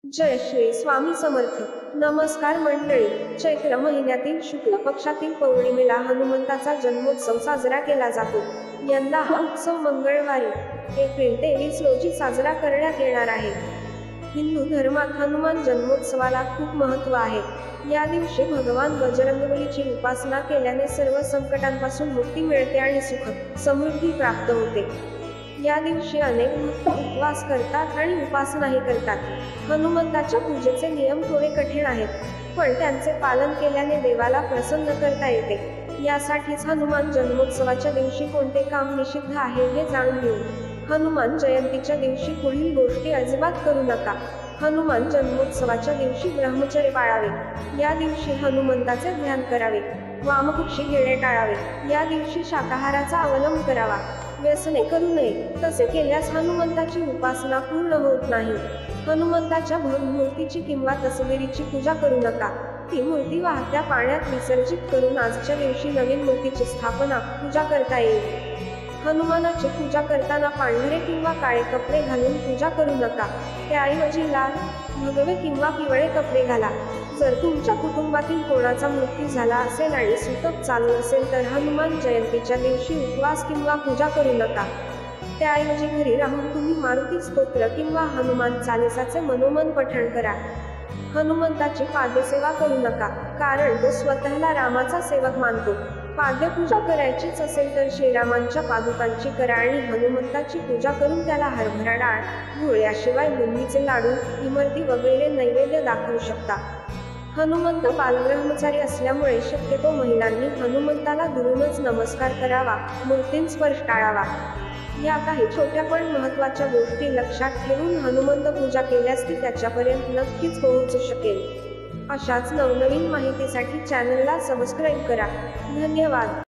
जय श्री स्वामी समर्थ. नमस्कार मंडळी. चैत्र महिन्यातील शुक्ल पक्षातील पौर्णिमेला हनुमंताचा जन्मोत्सव साजरा केला जातो. यंदा हा उत्सव मंगळवारी एप्रिल 23 रोजी साजरा करण्यात येणार आहे. हिंदू धर्मात हनुमान जन्मोत्सवाला खूप महत्त्व आहे. या दिवशी भगवान बजरंगबलीची उपासना केल्याने सर्व संकटांपासून मुक्ती मिळते आणि सुख समृद्धी प्राप्त होते. या दिवशी अनेक भक्त उपवास करतात आणि उपासनाही करतात. हनुमंताच्या पूजेचे नियम थोडे कठीण आहेत, पण त्यांचे पालन केल्याने देवाला प्रसन्न करता येते. यासाठीच हनुमान जन्मोत्सवाच्या दिवशी कोणते काम निषिद्ध आहे हे जाणून घेऊ. हनुमान जयंतीच्या दिवशी पुढील गोष्टी अजिबात करू नका. हनुमान जन्मोत्सवाच्या दिवशी ब्रह्मचर्य पाळावे. या दिवशी हनुमंताचे ध्यान करावे. वामकुक्षी घेणे टाळावे. या दिवशी शाकाहाराचा अवलंब करावा. व्यसने करू नये. तसे केल्यास हनुमंताची उपासना पूर्ण होत नाही. हनुमंताच्या मूर्तीची किंवा तस्वीरीची पूजा करू नका. ती मूर्ती वाहत्या पाण्यात विसर्जित करून आजच्या दिवशी नवीन मूर्तीची स्थापना पूजा करता येईल. हनुमानाची पूजा करताना पांढरे किंवा काळे कपडे घालून पूजा करू नका. त्याऐवजी लाल, भगवे किंवा पिवळे कपडे घाला. जर तुमच्या कुटुंबातील कोणाचा मृत्यू झाला असेल आणि सुतक चालू असेल तर हनुमान जयंतीच्या दिवशी उपवास किंवा पूजा करू नका. त्याऐवजी घरी राहून तुम्ही मारुती स्तोत्र किंवा हनुमान चालीसाचे मनोमन पठण करा. हनुमंताची पादसेवा करू नका, कारण तो स्वतःला रामाचा सेवक मानतो. पाद्यपूजा करायचीच असेल तर श्रीरामांच्या पादुकांची करा आणि हनुमंताची पूजा करून त्याला हरभरा डाळ, गूळ याशिवाय बुंदीचे लाडू, इमरती वगैरे नैवेद्य दाखवू शकता. हनुमंत बालब्रह्मचारी असल्यामुळे शक्यतो महिलांनी हनुमंताला दुरूनच नमस्कार करावा, मूर्तींस्पर्श टाळावा. या काही छोट्या पण महत्त्वाच्या गोष्टी लक्षात ठेवून हनुमंत पूजा केल्यास ती त्याच्यापर्यंत नक्कीच पोहोचू शकेल. अशाच नवनवीन माहितीसाठी चॅनलला सबस्क्राईब करा. धन्यवाद.